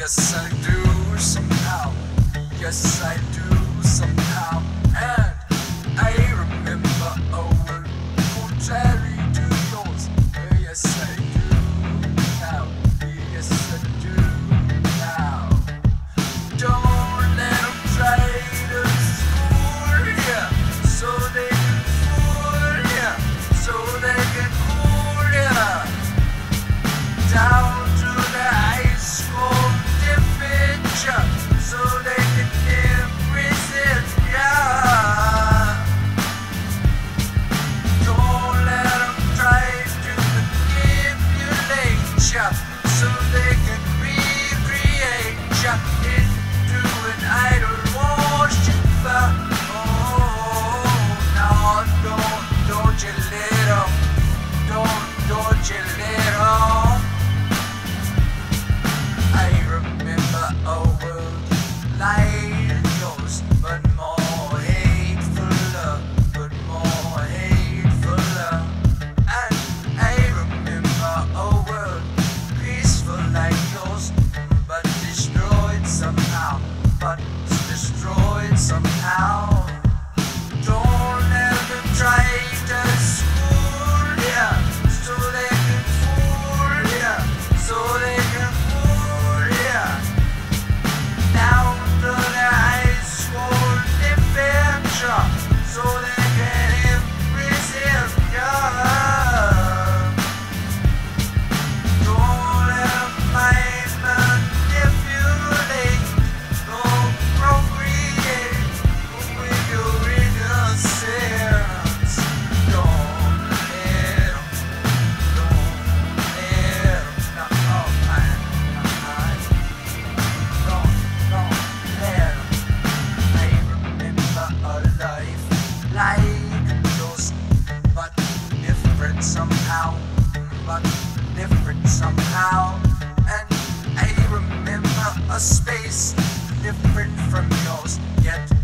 Yes, I do somehow. Yes, I do somehow. And I remember a word contrary to yours. Yes, I do now. Yes, I do now. Don't let them try to school ya, so they can fool ya, so they can cool ya down to the high school temperature, so they can imprison ya. Don't let them try to manipulate ya, so they can recreate ya into an idol worshiper. Oh, no, don't you let them, don't you let them. I remember a world like yours, but more hateful, but more hateful. And I remember a world peaceful like yours, but destroyed somehow, but destroyed somehow. Don't let them try to school ya, so they can fool ya, so they can fool ya down to the high school temperature, so they can imprison ya. Don't let them mind manipulate, don't procreate with your innocence. Don't let them, no, man. Don't let them. I remember a life like yours, but different somehow, but different somehow. And I remember a space different from yours, yet